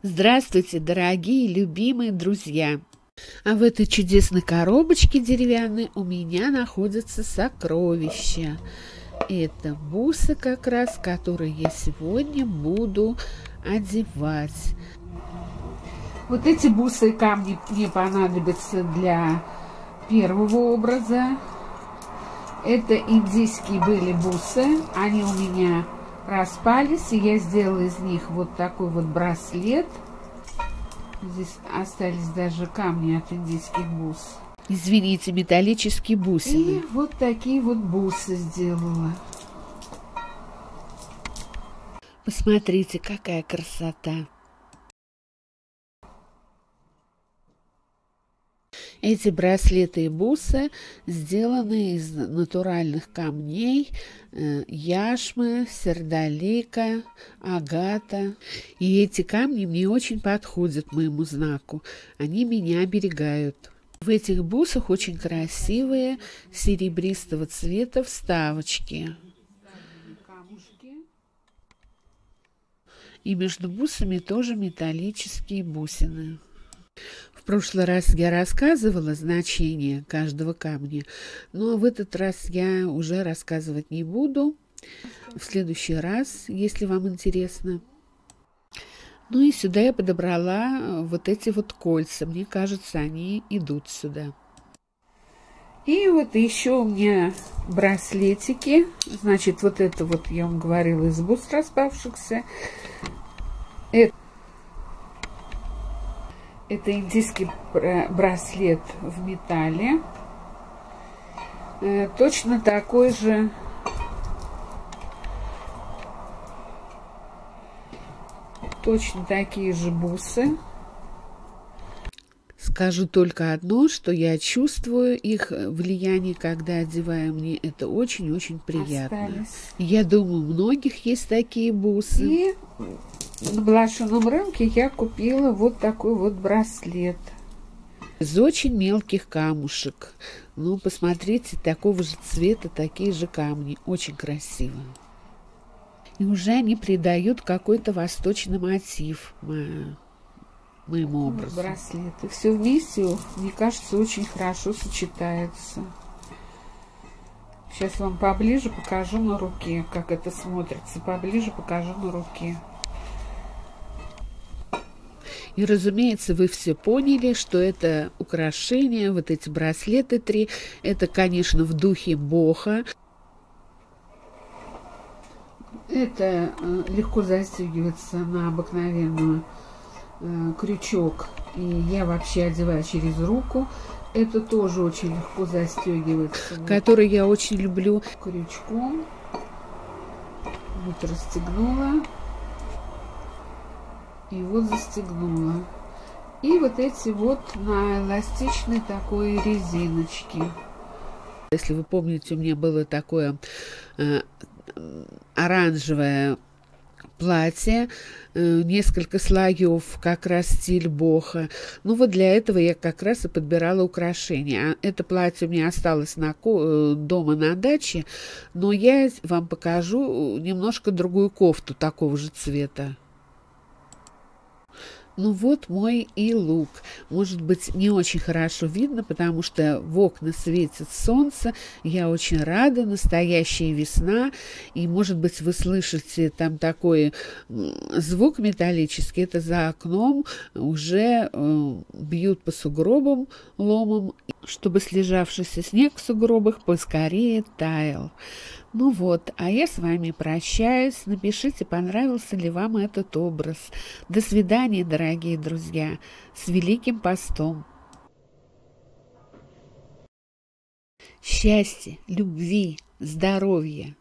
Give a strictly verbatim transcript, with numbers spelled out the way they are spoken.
Здравствуйте, дорогие, любимые друзья! А в этой чудесной коробочке деревянной у меня находятся сокровища. Это бусы как раз, которые я сегодня буду одевать. Вот эти бусы и камни мне понадобятся для первого образа. Это индийские были бусы, они у меня распались, и я сделала из них вот такой вот браслет. Здесь остались даже камни от индийских бус. Извините, металлические бусины. И вот такие вот бусы сделала. Посмотрите, какая красота. Эти браслеты и бусы сделаны из натуральных камней, э, яшмы, сердолика, агата. И эти камни мне очень подходят моему знаку. Они меня оберегают. В этих бусах очень красивые серебристого цвета вставочки. И между бусами тоже металлические бусины. В прошлый раз я рассказывала значение каждого камня, но в этот раз я уже рассказывать не буду. В следующий раз, если вам интересно. Ну и сюда я подобрала вот эти вот кольца. Мне кажется, они идут сюда. И вот еще у меня браслетики. Значит, вот это вот, я вам говорила, из бус распавшихся. Это Это индийский браслет в металле. Точно такой же точно такие же бусы. Скажу только одно, что я чувствую их влияние, когда одеваю. Мне это очень-очень приятно. Остались. Я думаю, у многих есть такие бусы. И на блошином рынке я купила вот такой вот браслет. Из очень мелких камушек. Ну, посмотрите, такого же цвета, такие же камни. Очень красиво. И уже они придают какой-то восточный мотив моему образу. Браслет. И все вместе, мне кажется, очень хорошо сочетается. Сейчас вам поближе покажу на руке, как это смотрится. Поближе покажу на руке. И, разумеется, вы все поняли, что это украшения, вот эти браслеты три, это, конечно, в духе боха. Это э, легко застегивается на обыкновенную э, крючок, и я вообще одеваю через руку. Это тоже очень легко застегивается. Который я очень люблю. Крючком. Вот расстегнула. И вот застегнула. И вот эти вот на эластичной такой резиночке. Если вы помните, у меня было такое э, оранжевое платье, э, несколько слоев, как раз стиль боха. Ну вот для этого я как раз и подбирала украшения. Это платье у меня осталось на, дома на даче, но я вам покажу немножко другую кофту такого же цвета. Ну вот мой и лук. Может быть, не очень хорошо видно, потому что в окна светит солнце. Я очень рада, настоящая весна. И, может быть, вы слышите там такой звук металлический. Это за окном уже э, бьют по сугробам ломом, чтобы слежавшийся снег в сугробах поскорее таял. Ну вот, а я с вами прощаюсь. Напишите, понравился ли вам этот образ. До свидания, дорогие друзья. С Великим постом. Счастья, любви, здоровья.